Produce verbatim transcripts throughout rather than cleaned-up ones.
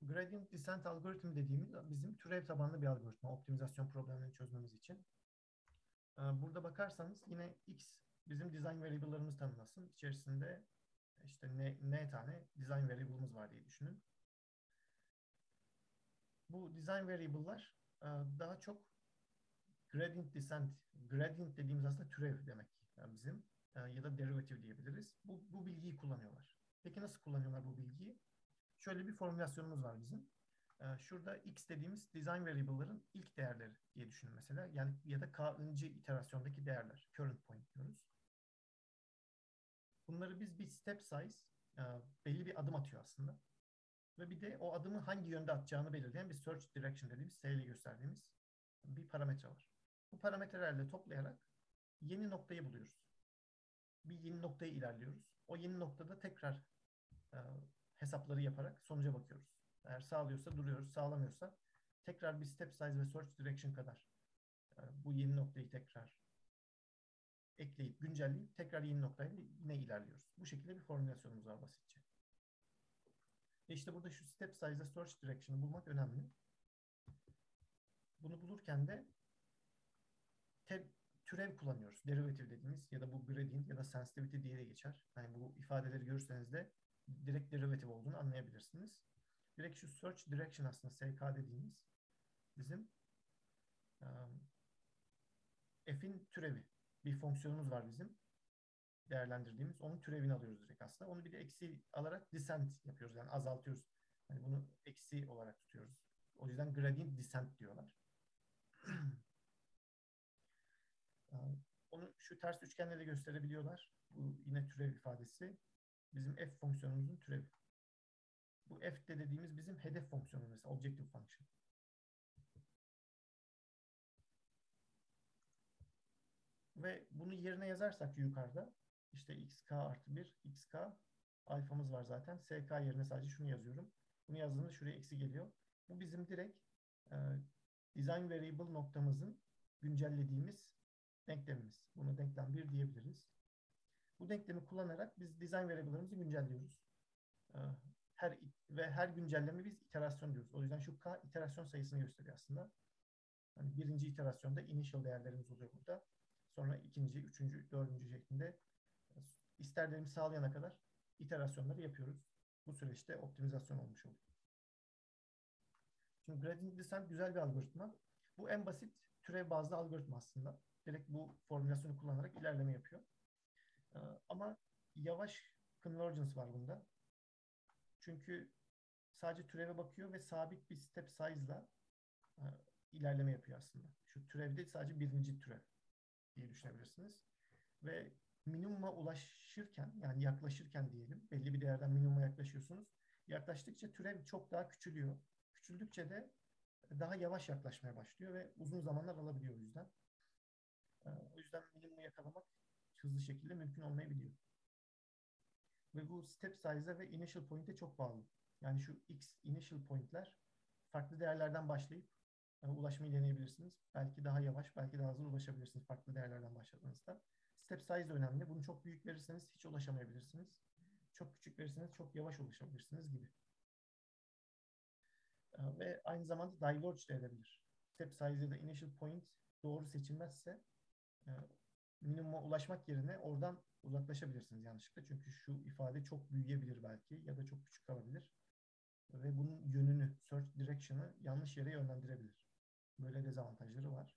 Gradient descent algoritmi dediğimiz bizim türev tabanlı bir algoritma optimizasyon problemlerini çözmemiz için. Ee, Burada bakarsanız yine x bizim design variable'larımız tanımlasın. İçerisinde işte n, n tane design variable'ımız var diye düşünün. Bu design variable'lar e, daha çok gradient descent, gradient dediğimiz aslında türev demek yani bizim e, ya da derivative diyebiliriz. Bu, bu bilgiyi kullanıyorlar. Peki nasıl kullanıyorlar bu bilgiyi? Şöyle bir formülasyonumuz var bizim. Ee, Şurada x dediğimiz design variable'ların ilk değerleri diye düşünün mesela. Yani ya da k'ıncı iterasyondaki değerler. Current point diyoruz. Bunları biz bir step size e, belli bir adım atıyor aslında. Ve bir de o adımı hangi yönde atacağını belirleyen bir search direction dediğimiz S ile gösterdiğimiz bir parametre var. Bu parametrelerle toplayarak yeni noktayı buluyoruz. Bir yeni noktaya ilerliyoruz. O yeni noktada tekrar e, hesapları yaparak sonuca bakıyoruz. Eğer sağlıyorsa duruyoruz, sağlamıyorsa tekrar bir step size ve search direction kadar e, bu yeni noktayı tekrar ekleyip güncelleyip tekrar yeni noktayla yine ilerliyoruz. Bu şekilde bir formülasyonumuz var basitçe. E işte burada şu step size ve search direction'ı bulmak önemli. Bunu bulurken de te- türev kullanıyoruz. Derivative dediğimiz ya da bu gradient ya da sensitivity diye de geçer. Yani bu ifadeleri görürseniz de direkt derivative olduğunu anlayabilirsiniz. Direkt şu search direction aslında S K dediğimiz bizim um, f'in türevi. Bir fonksiyonumuz var bizim değerlendirdiğimiz. Onun türevini alıyoruz direkt aslında. Onu bir de eksi alarak descent yapıyoruz. Yani azaltıyoruz. Yani bunu eksi olarak tutuyoruz. O yüzden gradient descent diyorlar. Onu şu ters üçgenle de gösterebiliyorlar. Bu yine türev ifadesi. Bizim f fonksiyonumuzun türevi. Bu f de dediğimiz bizim hedef fonksiyonu mesela objective function. Ve bunu yerine yazarsak yukarıda işte xk artı bir, xk alfamız var zaten. Sk yerine sadece şunu yazıyorum. Bunu yazdığımda şuraya eksi geliyor. Bu bizim direkt e, design variable noktamızın güncellediğimiz denklemimiz. Buna denklem bir diyebiliriz. Bu denklemi kullanarak biz design variable'larımızı güncelliyoruz. E, her ve her güncelleme biz iterasyon diyoruz. O yüzden şu k iterasyon sayısını gösteriyor aslında. Yani birinci iterasyonda initial değerlerimiz oluyor burada. Sonra ikinci, üçüncü, dördüncü şeklinde isterlerimi sağlayana kadar iterasyonları yapıyoruz. Bu süreçte optimizasyon olmuş oluyor. Şimdi gradient descent güzel bir algoritma. Bu en basit türev bazlı algoritma aslında. Direkt bu formülasyonu kullanarak ilerleme yapıyor. Ee, ama yavaş convergence var bunda. Çünkü sadece türeve bakıyor ve sabit bir step size'la e, ilerleme yapıyor aslında. Şu türevde sadece birinci türev diye düşünebilirsiniz. Ve minimuma ulaşırken yani yaklaşırken diyelim belli bir değerden minimuma yaklaşıyorsunuz. Yaklaştıkça türev çok daha küçülüyor. Küçüldükçe de daha yavaş yaklaşmaya başlıyor ve uzun zamanlar alabiliyor o yüzden. Ee, O yüzden minimumu yakalamak hızlı şekilde mümkün olmayabiliyor. Ve bu step size'a ve initial point'e çok bağlı. Yani şu x initial point'ler farklı değerlerden başlayıp e, ulaşmayı deneyebilirsiniz. Belki daha yavaş, belki daha hızlı ulaşabilirsiniz farklı değerlerden başladığınızda. Step size önemli. Bunu çok büyük verirseniz hiç ulaşamayabilirsiniz. Çok küçük verirseniz çok yavaş ulaşabilirsiniz gibi. E, Ve aynı zamanda diverge de edebilir. Step size ya da initial point doğru seçilmezse e, minimuma ulaşmak yerine oradan uzaklaşabilirsiniz yanlışlıkla. Çünkü şu ifade çok büyüyebilir belki ya da çok küçük kalabilir. Ve bunun yönünü, search direction'ı yanlış yere yönlendirebilir. Böyle dezavantajları var.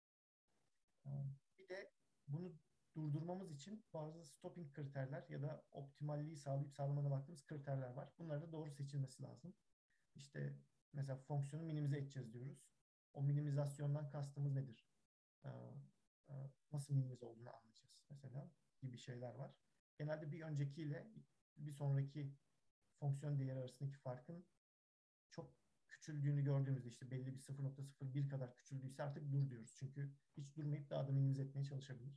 Bir de bunu durdurmamız için bazı stopping kriterler ya da optimalliği sağlayıp sağlamadığına baktığımız kriterler var. Bunlar da doğru seçilmesi lazım. İşte mesela fonksiyonu minimize edeceğiz diyoruz. O minimizasyondan kastımız nedir? Ee, e, Nasıl minimize olduğunu anlayacağız mesela gibi şeyler var. Genelde bir öncekiyle bir sonraki fonksiyon değeri arasındaki farkın çok küçüldüğünü gördüğümüzde işte belli bir sıfır nokta sıfır bir kadar küçüldüyse artık dur diyoruz. Çünkü hiç durmayıp daha da minimize etmeye çalışabilir.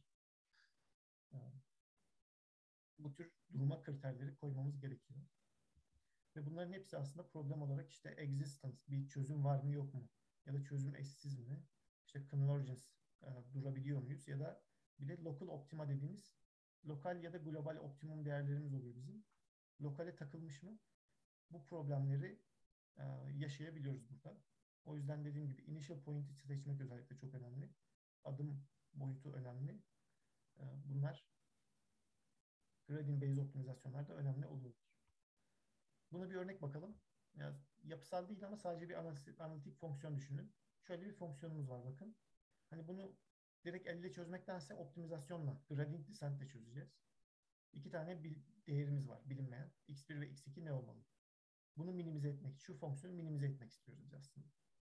Bu tür durma kriterleri koymamız gerekiyor. Ve bunların hepsi aslında problem olarak işte existence, bir çözüm var mı yok mu? Ya da çözüm eşsiz mi? İşte convergence, e, durabiliyor muyuz? Ya da bir de local optima dediğimiz lokal ya da global optimum değerlerimiz oluyor bizim. Lokale takılmış mı? Bu problemleri e, yaşayabiliyoruz burada. O yüzden dediğim gibi initial point'i seçmek özellikle çok önemli. Adım boyutu önemli. E, bunlar gradient based optimizasyonlarda önemli oluyor. Buna bir örnek bakalım. Ya, yapısal değil ama sadece bir analitik, analitik fonksiyon düşünün. Şöyle bir fonksiyonumuz var bakın. Hani bunu direkt elle çözmektense optimizasyonla, gradient descent'le çözeceğiz. İki tane bil- değerimiz var bilinmeyen. x bir ve x iki ne olmalı? Bunu minimize etmek, şu fonksiyonu minimize etmek istiyoruz biz aslında.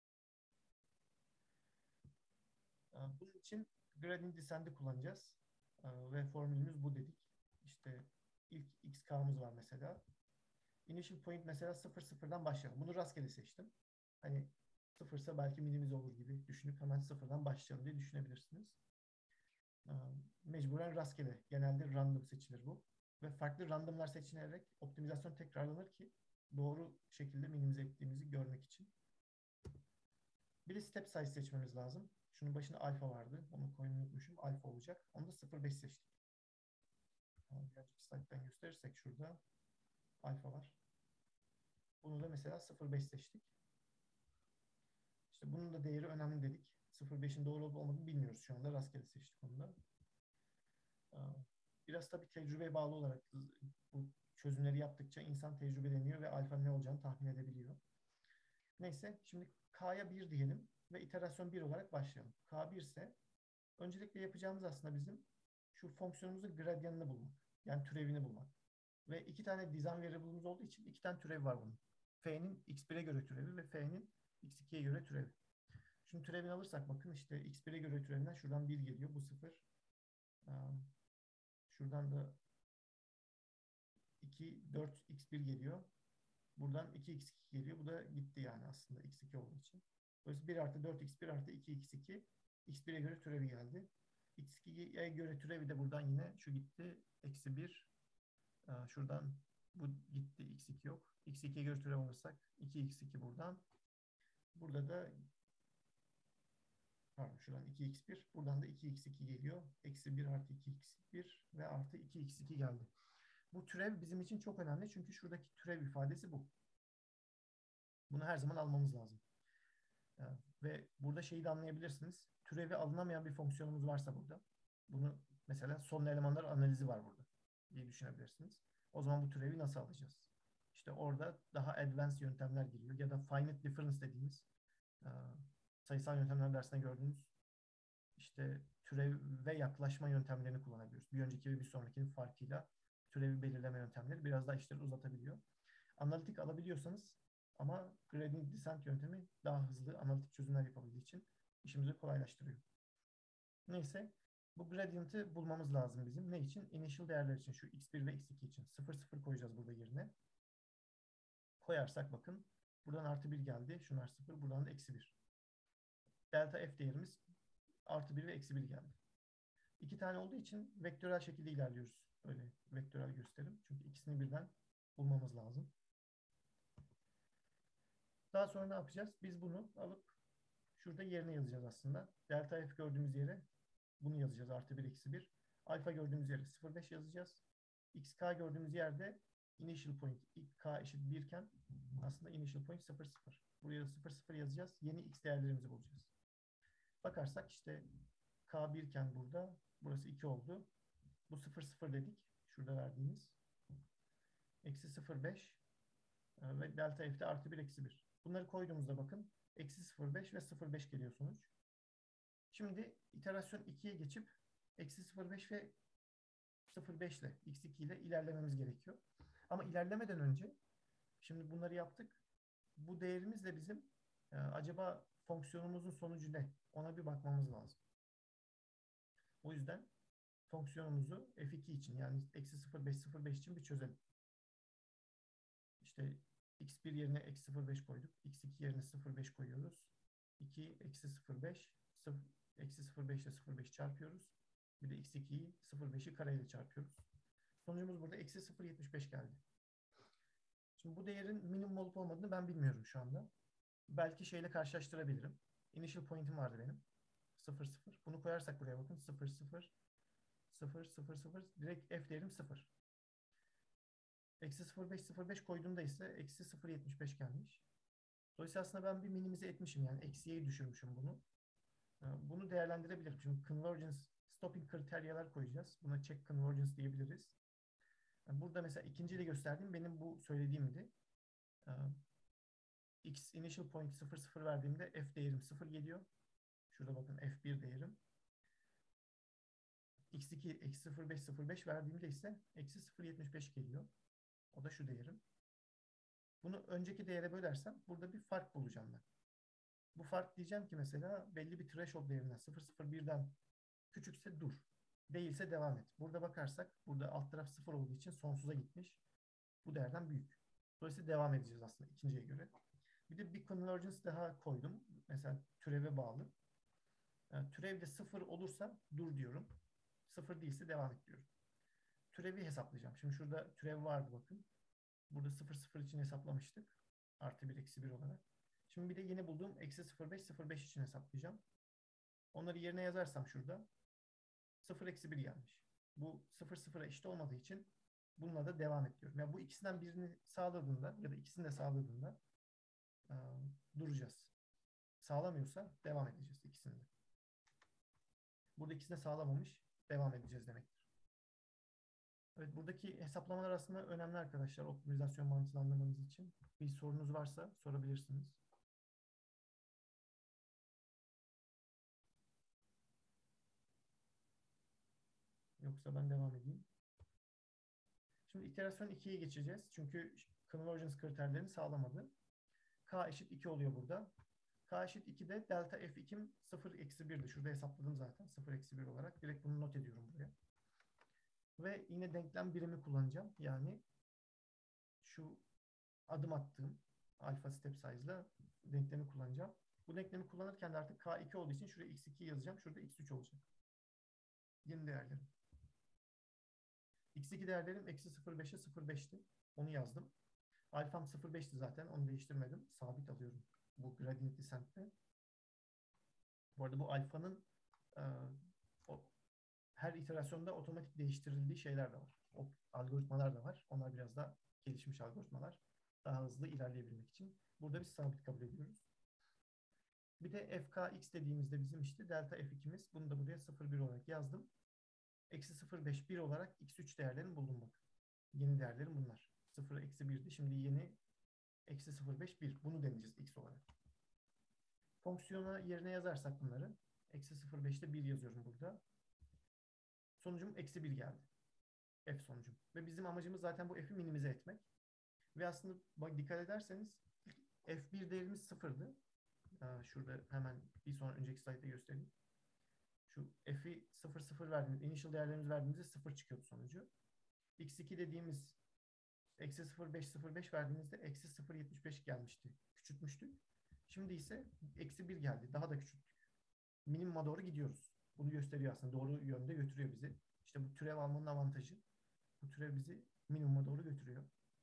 Ee, Bunun için gradient descent'i kullanacağız. Ee, Ve formülümüz bu dedik. İşte ilk xk'mız var mesela. Initial point mesela sıfır sıfırdan başlayalım. Bunu rastgele seçtim. Hani sıfırsa belki minimize olur gibi düşünüp hemen sıfırdan başlayalım diye düşünebilirsiniz. Ee, Mecburen rastgele. Genelde random seçilir bu. Ve farklı randomlar seçilerek optimizasyon tekrarlanır ki doğru şekilde minimize ettiğimizi görmek için. Bir de step size seçmemiz lazım. Şunun başında alfa vardı. Onu koymayı unutmuşum. Alfa olacak. Onu da sıfır virgül beş seçtik. Birazcık slide'den gösterirsek şurada alfa var. Bunu da mesela sıfır virgül beş seçtik. İşte bunun da değeri önemli dedik. sıfır virgül beşin doğru olup olmadığını bilmiyoruz şu anda. Rastgele seçtik onu da. Biraz tabii tecrübeye bağlı olarak bu çözümleri yaptıkça insan tecrübeleniyor ve alfa ne olacağını tahmin edebiliyor. Neyse şimdi K'ya bir diyelim ve iterasyon bir olarak başlayalım. K bir ise öncelikle yapacağımız aslında bizim şu fonksiyonumuzun gradyanını bulmak. Yani türevini bulmak. Ve iki tane design variable'ımız olduğu için iki tane türevi var bunun. F'nin x bire göre türevi ve F'nin x ikiye göre türevi. Şimdi türevini alırsak bakın işte x bire göre türevinden şuradan bir geliyor. Bu sıfır. Şuradan da iki, dört x bir geliyor. Buradan iki x iki geliyor. Bu da gitti yani aslında x iki olduğu için. Dolayısıyla bir artı dört x bir artı iki x iki x bire göre türevi geldi. x ikiye göre türevi de buradan yine şu gitti. Eksi bir. Şuradan bu gitti. x iki yok. x ikiye göre türev alırsak iki x iki buradan. Burada da pardon şuradan iki x bir. Buradan da iki x iki geliyor. Eksi bir artı iki x bir ve artı iki x iki geldi. Bu türev bizim için çok önemli. Çünkü şuradaki türev ifadesi bu. Bunu her zaman almamız lazım. Yani, ve burada şeyi de anlayabilirsiniz. Türevi alınamayan bir fonksiyonumuz varsa burada. Bunu mesela son elemanlar analizi var burada diye düşünebilirsiniz. O zaman bu türevi nasıl alacağız? İşte orada daha advanced yöntemler giriyor. Ya da finite difference dediğimiz e, sayısal yöntemler dersinde gördüğünüz işte türeve yaklaşma yöntemlerini kullanabiliyoruz. Bir önceki ve bir sonrakinin farkıyla türevi belirleme yöntemleri biraz daha işleri uzatabiliyor. Analitik alabiliyorsanız ama gradient descent yöntemi daha hızlı analitik çözümler yapabildiği için işimizi kolaylaştırıyor. Neyse bu gradient'i bulmamız lazım bizim. Ne için? Initial değerler için şu x bir ve x iki için. sıfır sıfır koyacağız burada yerine. Koyarsak bakın buradan artı bir geldi. Şunlar sıfır. Buradan da eksi bir. Delta f değerimiz artı bir ve eksi bir geldi. İki tane olduğu için vektörel şekilde ilerliyoruz. Böyle vektörel gösterim. Çünkü ikisini birden bulmamız lazım. Daha sonra ne yapacağız? Biz bunu alıp şurada yerine yazacağız aslında. Delta f gördüğümüz yere bunu yazacağız. Artı bir, eksi bir. Alfa gördüğümüz yere sıfır virgül beş yazacağız. Xk gördüğümüz yerde initial point k eşit bir iken aslında initial point sıfır sıfır. Buraya sıfır sıfır yazacağız. Yeni x değerlerimizi bulacağız. Bakarsak işte k bir iken burada burası iki oldu. Bu sıfır sıfır dedik. Şurada verdiğimiz. Eksi sıfır virgül beş ve delta f'de artı bir eksi bir. Bunları koyduğumuzda bakın eksi sıfır virgül beş ve sıfır virgül beş geliyor sonuç. Şimdi iterasyon ikiye geçip eksi sıfır virgül beş ve sıfır virgül beş ile x iki ile ilerlememiz gerekiyor. Ama ilerlemeden önce şimdi bunları yaptık. Bu değerimizle bizim e, acaba fonksiyonumuzun sonucu ne? Ona bir bakmamız lazım. O yüzden fonksiyonumuzu f iki için yani eksi sıfır virgül beş sıfır virgül beş için bir çözelim. İşte x bir yerine eksi sıfır virgül beş koyduk. x iki yerine sıfır virgül beş koyuyoruz. iki eksi sıfır virgül beş eksi sıfır virgül beş ile sıfır virgül beş çarpıyoruz. Bir de x ikiyi sıfır virgül beşi kareyle çarpıyoruz. Sonucumuz burada eksi sıfır virgül yetmiş beş geldi. Şimdi bu değerin minimum olup olmadığını ben bilmiyorum şu anda. Belki şeyle karşılaştırabilirim. Initial point'im vardı benim. sıfır sıfır. Bunu koyarsak buraya bakın. sıfır sıfır sıfır sıfır sıfır. Direkt f değerim sıfır. Eksi sıfır virgül beş sıfır virgül beş koyduğumda ise eksi sıfır virgül yetmiş beş gelmiş. Dolayısıyla aslında ben bir minimize etmişim, yani eksiye düşürmüşüm bunu. Ee, Bunu değerlendirebilirim. Çünkü convergence stopping kriteryalar koyacağız. Buna check convergence diyebiliriz. Yani burada mesela ikinci de gösterdiğim benim bu söylediğimdi. Ee, X initial point sıfır sıfır verdiğimde f değerim sıfır geliyor. Şurada bakın f bir değerim. x iki eksi sıfır virgül beş sıfır beş verdiğimde ise eksi sıfır virgül yetmiş beş geliyor. O da şu değerim. Bunu önceki değere bölersem burada bir fark bulacağım ben. Bu fark diyeceğim ki mesela belli bir threshold değerinden sıfır virgül sıfır birden küçükse dur. Değilse devam et. Burada bakarsak burada alt taraf sıfır olduğu için sonsuza gitmiş. Bu değerden büyük. Dolayısıyla devam edeceğiz aslında ikinciye göre. Bir de bir convergence daha koydum. Mesela türeve bağlı. Yani türevde sıfır olursa dur diyorum. Sıfır değilse devam et diyorum. Türevi hesaplayacağım. Şimdi şurada türev vardı bakın. Burada sıfır sıfır için hesaplamıştık. Artı bir eksi bir olarak. Şimdi bir de yeni bulduğum eksi sıfır virgül beş sıfır beş için hesaplayacağım. Onları yerine yazarsam şurada sıfır eksi bir gelmiş. Bu sıfır sıfıra eşit olmadığı için bununla da devam ediyorum. Yani bu ikisinden birini sağladığında ya da ikisini de sağladığında e, duracağız. Sağlamıyorsa devam edeceğiz ikisini de. Burada ikisini de sağlamamış, devam edeceğiz demektir. Evet, buradaki hesaplamalar aslında önemli arkadaşlar, optimizasyon mantığını anlamanız için. Bir sorunuz varsa sorabilirsiniz. Yoksa ben devam edeyim. Şimdi iterasyon ikiye geçeceğiz. Çünkü convergence kriterlerini sağlamadı. K eşit iki oluyor burada. K eşit ikide delta f ikim sıfır eksi birdi. Şurada hesapladım zaten sıfır eksi bir olarak. Direkt bunu not ediyorum buraya. Ve yine denklem birimi kullanacağım. Yani şu adım attığım alfa step size'la denklemi kullanacağım. Bu denklemi kullanırken de artık K iki olduğu için şuraya x iki yazacağım. Şurada x üç olacak. Yeni değerlerim. x iki değerlerim eksi sıfır virgül beşe sıfır virgül beşti. Onu yazdım. Alfam sıfır virgül beşti zaten. Onu değiştirmedim. Sabit alıyorum bu gradient descent'te. Bu arada bu alfanın e, o, her iterasyonda otomatik değiştirildiği şeyler de var. O algoritmalar da var. Onlar biraz daha gelişmiş algoritmalar. Daha hızlı ilerleyebilmek için. Burada biz sabit kabul ediyoruz. Bir de fkx dediğimizde bizim işte delta f ikimiz. Bunu da buraya sıfır virgül bir olarak yazdım. Eksi sıfır virgül beş bir olarak x üç değerlerini buldum bak. Yeni değerlerim bunlar. sıfır eksi birdi. Şimdi yeni eksi sıfır virgül beş bir. Bunu deneyeceğiz x olarak. Fonksiyona yerine yazarsak bunları. Eksi sıfır virgül beşte bir yazıyorum burada. Sonucum eksi bir geldi. F sonucum. Ve bizim amacımız zaten bu f'i minimize etmek. Ve aslında bak dikkat ederseniz f bir değerimiz sıfırdı. Şurada hemen bir sonra önceki slaytta göstereyim. Şu f'i sıfır sıfır verdiğimiz, initial değerlerimizi verdiğimizde sıfır çıkıyordu sonucu. x iki dediğimiz eksi sıfır virgül beş sıfır beş verdiğimizde eksi sıfır virgül yetmiş beş gelmişti. Küçültmüştük. Şimdi ise eksi bir geldi. Daha da küçülttük. Minimuma doğru gidiyoruz. Bunu gösteriyor aslında. Doğru yönde götürüyor bizi. İşte bu türev almanın avantajı. Bu türev bizi minimuma doğru götürüyor.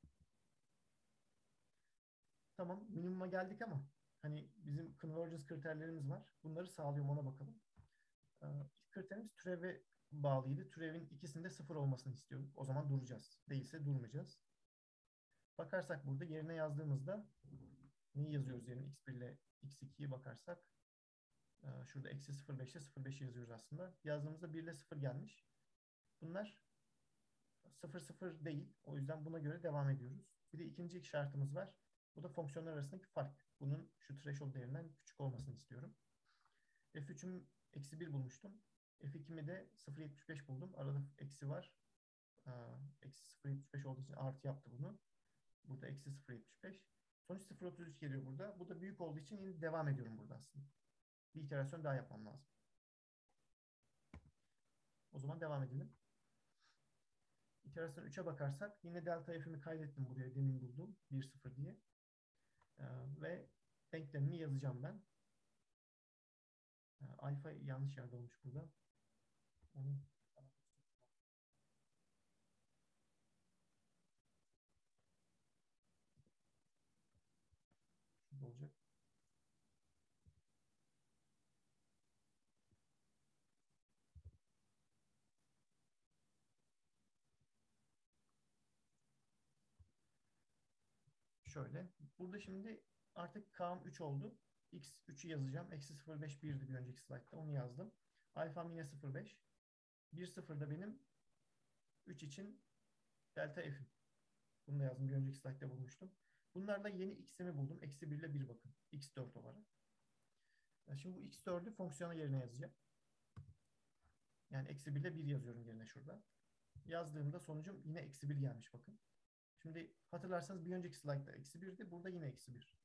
Tamam, minimuma geldik ama hani bizim convergence kriterlerimiz var. Bunları sağlıyorum, ona bakalım. Ee, İlk kriterimiz türeve bağlıydı. Türevin ikisinde sıfır olmasını istiyorduk. O zaman duracağız. Değilse durmayacağız. Bakarsak burada yerine yazdığımızda neyi yazıyoruz yerine? x bir ile x ikiye bakarsak e, şurada eksi sıfır virgül beşe sıfır virgül beş yazıyoruz aslında. Yazdığımızda bir ile sıfır gelmiş. Bunlar sıfır sıfır değil. O yüzden buna göre devam ediyoruz. Bir de ikinci şartımız var. Bu da fonksiyonlar arasındaki fark. Bunun şu threshold değerinden küçük olmasını istiyorum. f üç'üm eksi bir bulmuştum. f iki'mi de sıfır virgül yetmiş beş buldum. Arada eksi var. Eksi sıfır virgül yetmiş beş olduğu için artı yaptı bunu. Burada eksi sıfır virgül yetmiş beş. Sonuç sıfır virgül otuz üç geliyor burada. Bu da büyük olduğu için yine devam ediyorum burada aslında. Bir iterasyon daha yapmam lazım. O zaman devam edelim. İterasyon üç'e bakarsak yine delta f'imi kaydettim buraya, demin buldum. bir sıfır diye. Ee, ve denklemimi yazacağım ben. Ee, alfa yanlış yerde olmuş burada. Onu şurada olacak. Şöyle. Burada şimdi Artık K'm üç oldu. X üçü yazacağım. Eksi sıfır virgül beş birdi bir önceki slaytta. Onu yazdım. Alfam yine sıfır virgül beş. bir sıfır da benim üç için delta F'im. Bunu da yazdım. Bir önceki slaytta bulmuştum. Bunlarla yeni x'imi buldum. Eksi bir ile bir bakın. x dört olarak. Şimdi bu x dördü fonksiyona yerine yazacağım. Yani eksi bir ile bir yazıyorum yerine şurada. Yazdığımda sonucum yine eksi bir gelmiş bakın. Şimdi hatırlarsanız bir önceki slaytta eksi birdi. Burada yine eksi bir.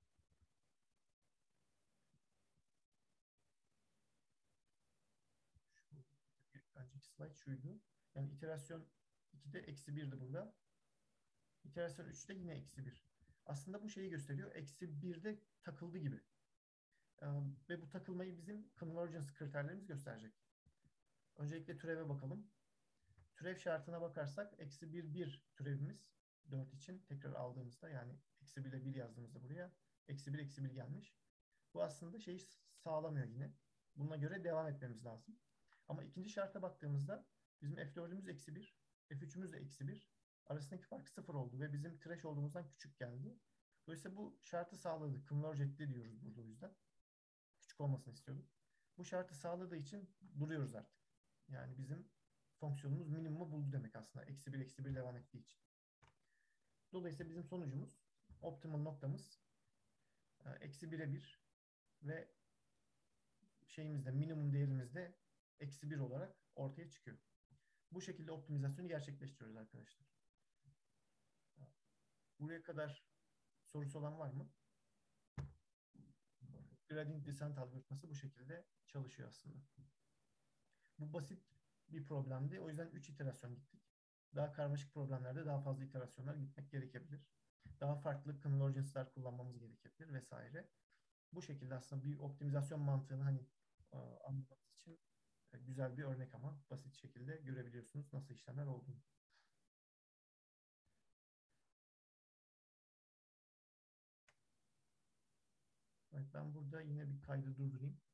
Şu, önceki slayt şuydu. Yani iterasyon ikide eksi birdi burada. İterasyon üçte yine eksi bir. Aslında bu şeyi gösteriyor. Eksi birde takıldı gibi. Ee, ve bu takılmayı bizim convergence kriterlerimiz gösterecek. Öncelikle türeve bakalım. Türev şartına bakarsak eksi bir, bir türevimiz dört için tekrar aldığımızda yani eksi bir ile bir yazdığımızda buraya eksi bir, eksi bir gelmiş. Bu aslında şeyi sağlamıyor yine. Buna göre devam etmemiz lazım. Ama ikinci şarta baktığımızda bizim F dördümüz eksi bir, F üçümüz de eksi bir. Arasındaki fark sıfır oldu ve bizim trash olduğumuzdan küçük geldi. Dolayısıyla bu şartı sağladı. Converge etti diyoruz burada o yüzden. Küçük olmasını istiyorduk. Bu şartı sağladığı için duruyoruz artık. Yani bizim fonksiyonumuz minimumu buldu demek aslında. Eksi bir, eksi bir devam ettiği için. Dolayısıyla bizim sonucumuz, optimal noktamız e, eksi bire bir ve şeyimizde minimum değerimizde eksi bir olarak ortaya çıkıyor. Bu şekilde optimizasyonu gerçekleştiriyoruz arkadaşlar. Buraya kadar sorusu olan var mı? Gradient descent algoritması bu şekilde çalışıyor aslında. Bu basit bir problemdi. O yüzden üç iterasyon gittik. Daha karmaşık problemlerde daha fazla iterasyonlar gitmek gerekebilir. Daha farklı convergence'lar kullanmamız gerekebilir vesaire. Bu şekilde aslında bir optimizasyon mantığını hani e, anlamanız için e, güzel bir örnek ama basit şekilde görebiliyorsunuz nasıl işlemler olduğunu. Evet, ben burada yine bir kaydı durdurayım.